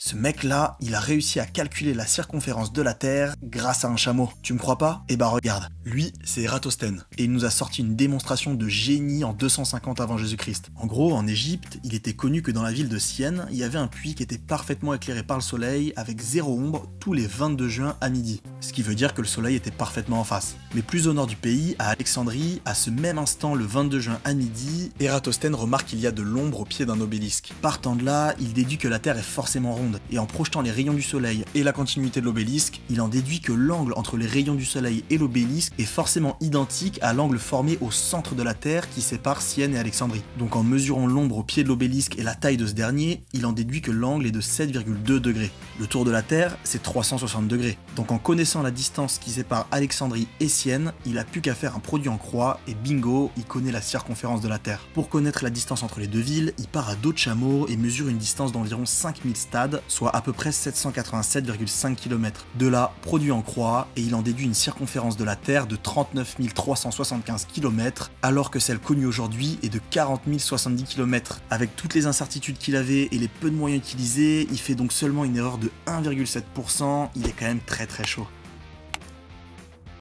Ce mec-là, il a réussi à calculer la circonférence de la Terre grâce à un chameau. Tu me crois pas? Eh bah regarde, lui, c'est Ératosthène, et il nous a sorti une démonstration de génie en 250 avant Jésus-Christ. En gros, en Égypte, il était connu que dans la ville de Syène, il y avait un puits qui était parfaitement éclairé par le soleil avec zéro ombre tous les 22 juin à midi. Ce qui veut dire que le soleil était parfaitement en face. Mais plus au nord du pays, à Alexandrie, à ce même instant, le 22 juin à midi, Ératosthène remarque qu'il y a de l'ombre au pied d'un obélisque. Partant de là, il déduit que la Terre est forcément ronde, et en projetant les rayons du soleil et la continuité de l'obélisque, il en déduit que l'angle entre les rayons du soleil et l'obélisque est forcément identique à l'angle formé au centre de la Terre qui sépare Syène et Alexandrie. Donc en mesurant l'ombre au pied de l'obélisque et la taille de ce dernier, il en déduit que l'angle est de 7,2 degrés. Le tour de la Terre, c'est 360 degrés. Donc en connaissant la distance qui sépare Alexandrie et Syène, il a plus qu'à faire un produit en croix et bingo, il connaît la circonférence de la Terre. Pour connaître la distance entre les deux villes, il part à dos de chameau et mesure une distance d'environ 5000 stades, soit à peu près 787,5 km. De là, produit en croix, et il en déduit une circonférence de la Terre de 39 375 km, alors que celle connue aujourd'hui est de 40 070 km. Avec toutes les incertitudes qu'il avait et les peu de moyens utilisés, il fait donc seulement une erreur de 1,7%, il est quand même très chaud.